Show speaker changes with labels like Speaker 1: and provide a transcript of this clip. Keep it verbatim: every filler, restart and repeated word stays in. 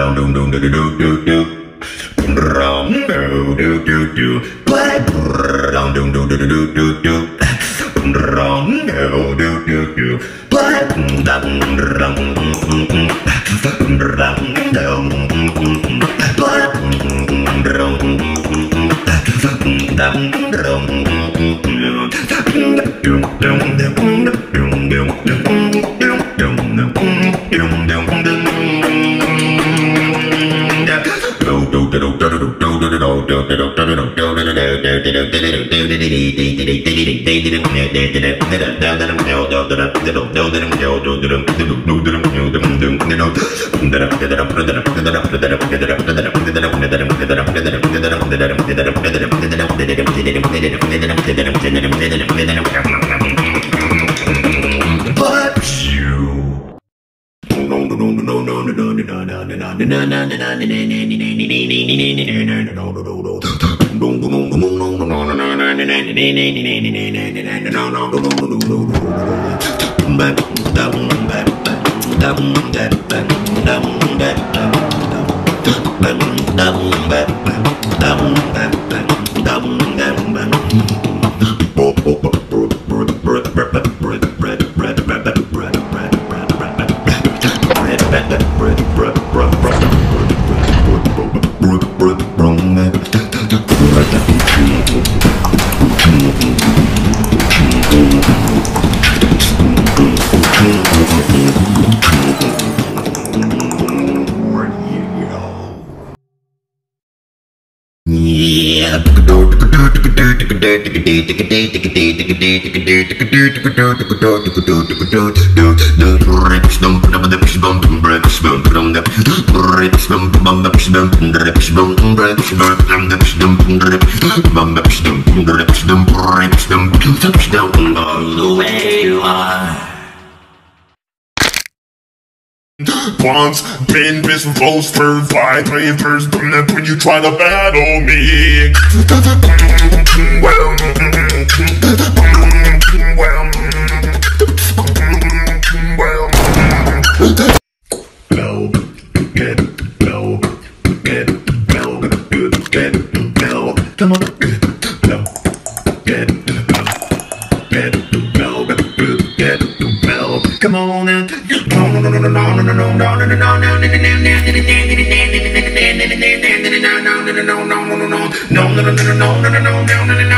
Speaker 1: Once been best with those first five playing first when you try to battle me. Well, well, well. Bell, get bell, get bell, get bell. Come on, bell, get bell, get bell, get bell. Come on now. No no no no no no no no no no no no no no no no